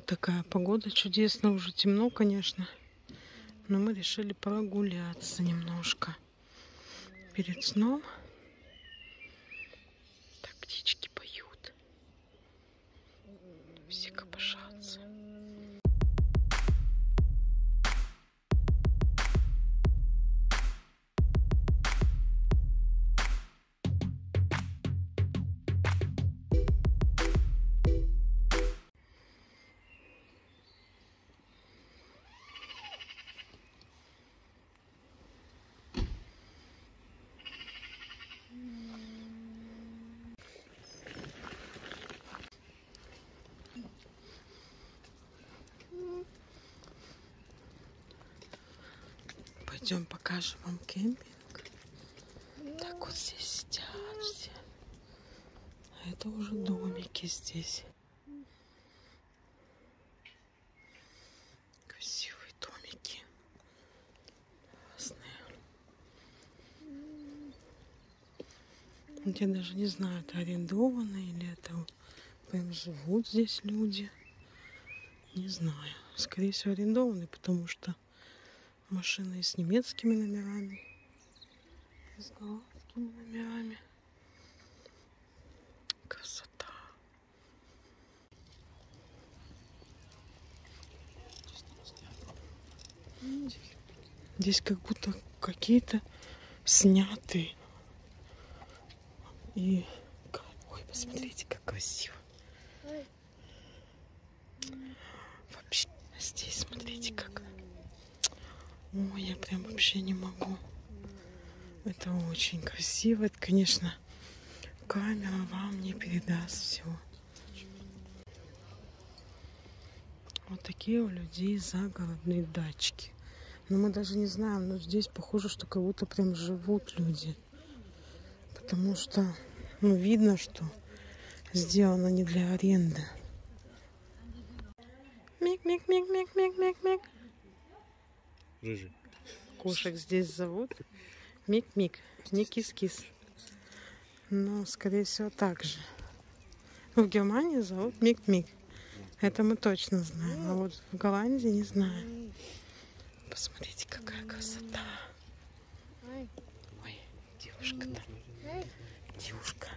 такая погода чудесная, уже темно, конечно. Но мы решили прогуляться немножко перед сном. Так птички поют. Все копошатся. Пойдем покажем вам кемпинг. Так вот здесь сидят все. А это уже домики здесь. Красивые домики. Классные. Я даже не знаю, это арендовано или это прям живут здесь люди. Не знаю. Скорее всего арендованы, потому что машины с немецкими номерами, с голландскими номерами. Красота. Здесь как будто какие-то снятые. И... Ой, посмотрите, как красиво. Вообще, здесь смотрите, как... Ой, я прям вообще не могу. Это очень красиво. Это, конечно, камера вам не передаст всего. Вот такие у людей загородные дачки. Но мы даже не знаем, но здесь похоже, что как будто прям живут люди. Потому что, ну, видно, что сделано не для аренды. Мик-мик-мик-мик-мик-мик-мик. Рыжий. Кошек здесь зовут Мик-мик, не кис-кис. Но, скорее всего, так же. В Германии зовут Мик-мик. Это мы точно знаем. А вот в Голландии не знаем. Посмотрите, какая красота. Ой, девушка-то. Девушка.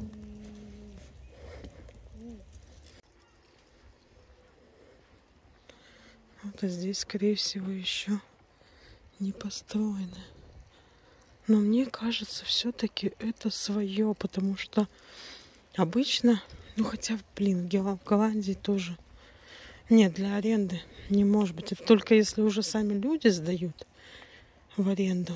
Вот здесь, скорее всего, еще не построено. Но мне кажется, все-таки это свое, потому что обычно, ну хотя, блин, в Голландии тоже нет, для аренды не может быть. Это только если уже сами люди сдают в аренду.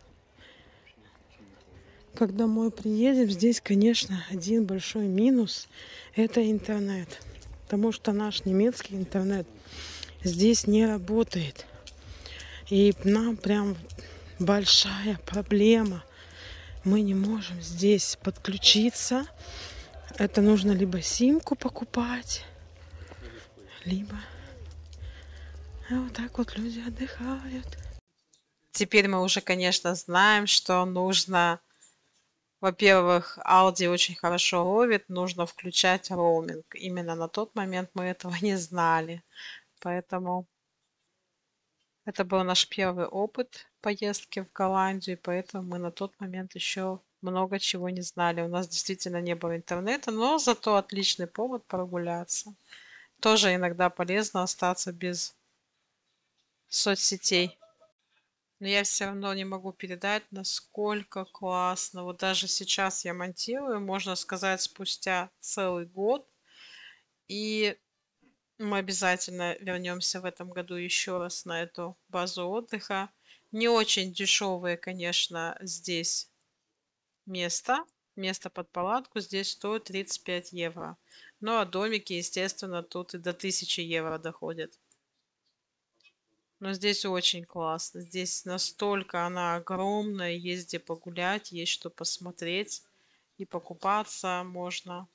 Когда мы приедем, здесь, конечно, один большой минус – это интернет. Потому что наш немецкий интернет здесь не работает. И нам прям большая проблема. Мы не можем здесь подключиться. Это нужно либо симку покупать, либо вот так вот люди отдыхают. Теперь мы уже, конечно, знаем, что нужно, во-первых, Audi очень хорошо ловит, нужно включать роуминг. Именно на тот момент мы этого не знали. Поэтому это был наш первый опыт поездки в Голландию, поэтому мы на тот момент еще много чего не знали. У нас действительно не было интернета, но зато отличный повод прогуляться. Тоже иногда полезно остаться без соцсетей. Но я все равно не могу передать, насколько классно. Вот даже сейчас я монтирую, можно сказать, спустя целый год. И мы обязательно вернемся в этом году еще раз на эту базу отдыха. Не очень дешевые, конечно, здесь место под палатку здесь стоит 35 евро. Ну а домики, естественно, тут и до 1000 евро доходят. Но здесь очень классно. Здесь настолько она огромная, есть где погулять, есть что посмотреть. И покупаться можно.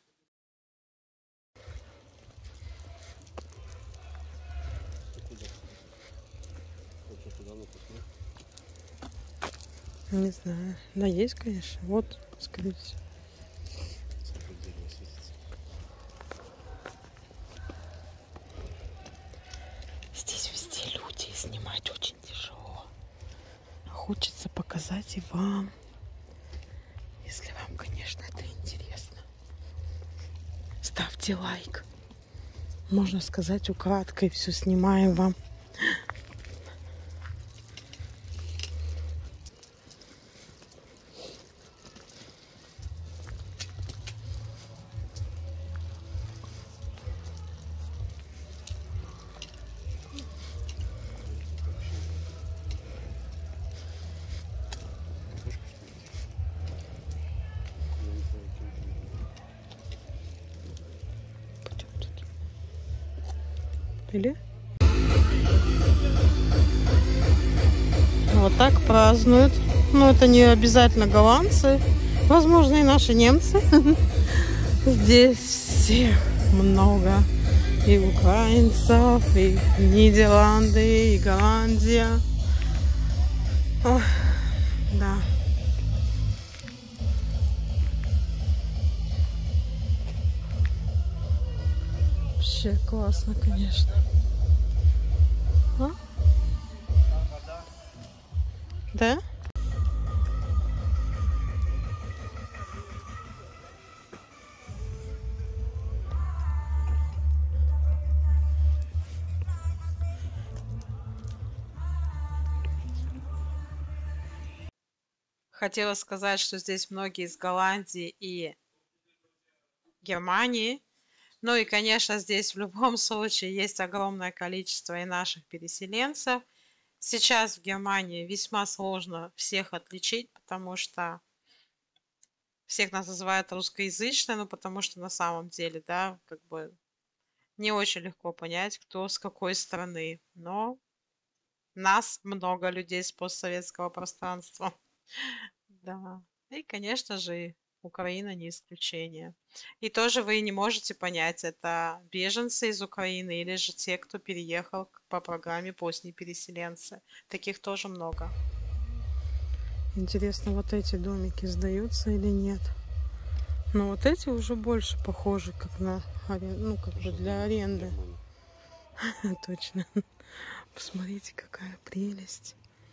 Не знаю. Да, есть, конечно. Вот, скорее всего. Здесь везде люди, и снимать очень тяжело. Хочется показать и вам, если вам, конечно, это интересно. Ставьте лайк. Можно сказать, украдкой все снимаем вам. Или? Вот так празднуют. Но это не обязательно голландцы. Возможно, и наши немцы. Здесь всех много. И украинцев, и Нидерланды, и Голландия. Ох, да. Вообще классно, конечно. А? Да? Хотела сказать, что здесь многие из Голландии и Германии. Ну и, конечно, здесь в любом случае есть огромное количество и наших переселенцев. Сейчас в Германии весьма сложно всех отличить, потому что всех нас называют русскоязычными, ну потому что на самом деле, да, как бы не очень легко понять, кто с какой страны. Но нас много людей с постсоветского пространства. Да. И, конечно же, Украина не исключение. И тоже вы не можете понять, это беженцы из Украины или же те, кто переехал по программе «Поздние переселенцы». Таких тоже много. Интересно, вот эти домики сдаются или нет? Но вот эти уже больше похожи как на ну, как бы для аренды. Точно. Посмотрите, какая прелесть.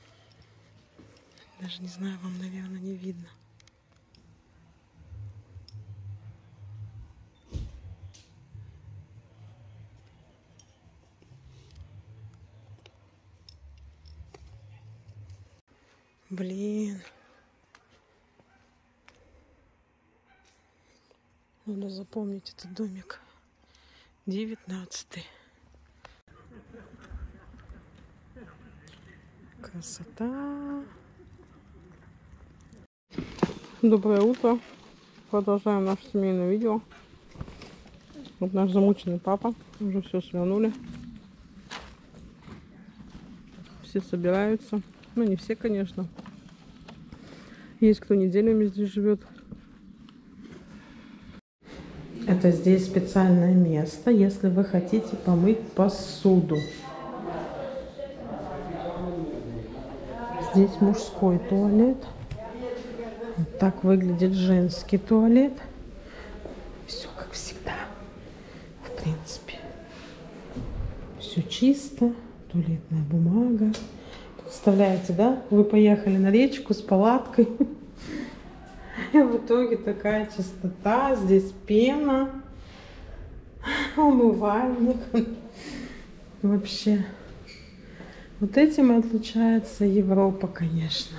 Даже не знаю, вам, наверное, не видно. Блин. Надо запомнить этот домик. 19-й. Красота. Доброе утро. Продолжаем наше семейное видео. Вот наш замученный папа. Уже все свернули. Все собираются. Ну, не все, конечно. Есть кто неделями здесь живет. Это здесь специальное место, если вы хотите помыть посуду. Здесь мужской туалет. Вот так выглядит женский туалет. Все как всегда. В принципе. Все чисто. Туалетная бумага. Представляете, да? Вы поехали на речку с палаткой. И в итоге такая чистота. Здесь пена. Умывальник. Вообще. Вот этим отличается Европа, конечно.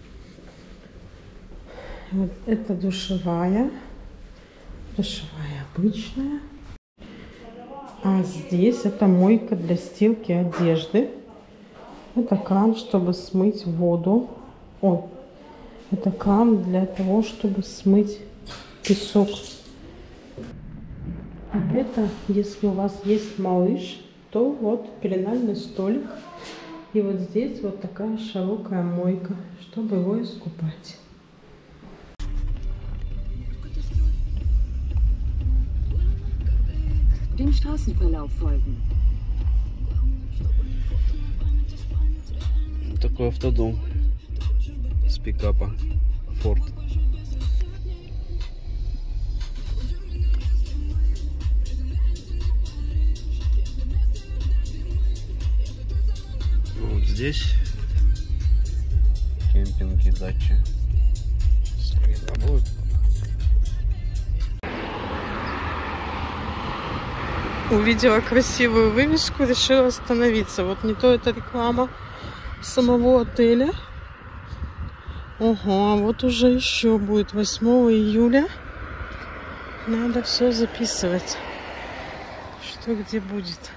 Вот это душевая. Душевая обычная. А здесь это мойка для стирки одежды. Это кран, чтобы смыть воду. Ой, это кран для того, чтобы смыть песок. А это, если у вас есть малыш, то вот пеленальный столик. И вот здесь вот такая широкая мойка, чтобы его искупать. Dem Straßenverlauf folgen. Такой автодом с пикапа Ford. здесь кемпинги, дачи. Слева будет. Увидела красивую вывеску, решила остановиться. Вот не то это реклама самого отеля. Ого, а вот уже еще будет 8 июля. Надо все записывать, что где будет.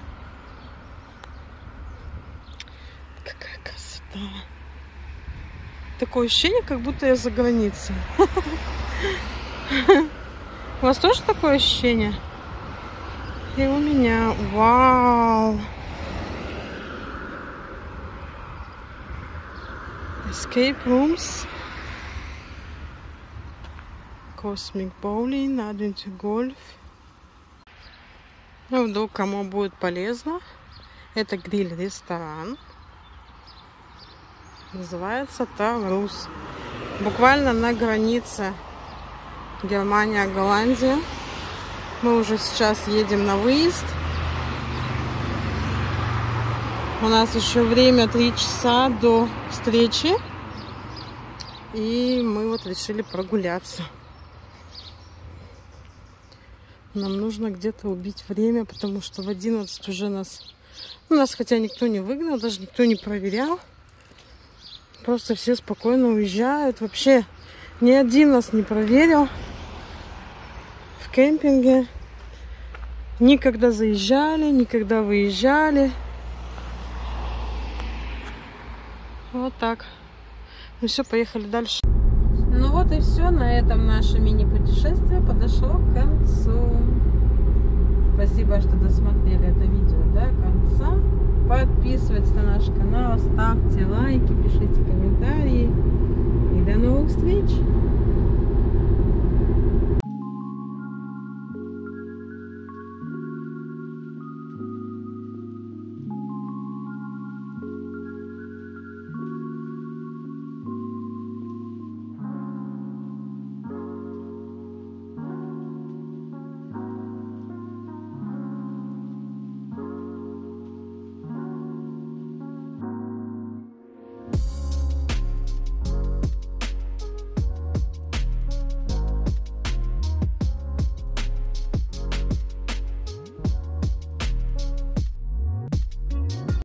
Какая красота. Такое ощущение, как будто я за границей. У вас тоже такое ощущение? И у меня. Вау! Escape rooms. Cosmic bowling, adventure golf. Ну, вдруг кому будет полезно. Это гриль-ресторан. Называется Таврус. Буквально на границе Германия-Голландия. Мы уже сейчас едем на выезд. У нас еще время 3 часа до встречи. И мы вот решили прогуляться. Нам нужно где-то убить время, потому что в 11 уже нас хотя никто не выгнал, даже никто не проверял. Просто все спокойно уезжают. Вообще ни один нас не проверил в кемпинге. Никогда заезжали, никогда выезжали. Вот так. Ну все, поехали дальше. Ну вот и все. На этом наше мини-путешествие подошло к концу. Спасибо, что досмотрели это видео до конца. Подписывайтесь на наш канал, ставьте лайки, пишите комментарии. И до новых встреч!